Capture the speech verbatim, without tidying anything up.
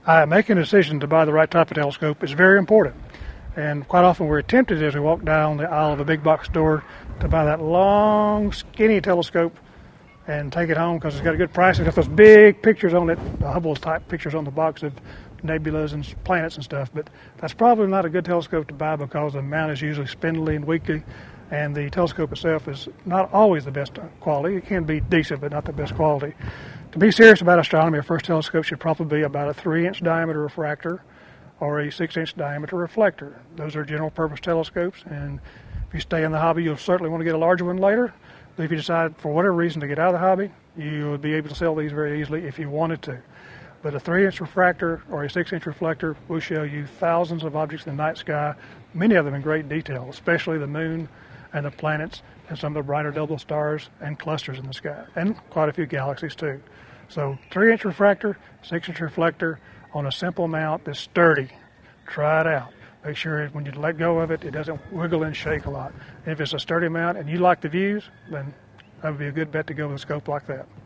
Uh, making a decision to buy the right type of telescope is very important. And quite often we're tempted as we walk down the aisle of a big box store to buy that long, skinny telescope and take it home because it's got a good price. It's got those big pictures on it, the Hubble-type pictures on the box of nebulas and planets and stuff. But that's probably not a good telescope to buy because the mount is usually spindly and weakly, and the telescope itself is not always the best quality. It can be decent, but not the best quality. To be serious about astronomy, a first telescope should probably be about a three-inch diameter refractor or a six-inch diameter reflector. Those are general-purpose telescopes, and if you stay in the hobby, you'll certainly want to get a larger one later. But if you decide, for whatever reason, to get out of the hobby, you would be able to sell these very easily if you wanted to. But a three-inch refractor or a six-inch reflector will show you thousands of objects in the night sky, many of them in great detail, especially the moon and the planets and some of the brighter double stars and clusters in the sky, and quite a few galaxies too. So three-inch refractor, six-inch reflector on a simple mount that's sturdy. Try it out. Make sure when you let go of it, it doesn't wiggle and shake a lot. And if it's a sturdy mount and you like the views, then that would be a good bet to go with a scope like that.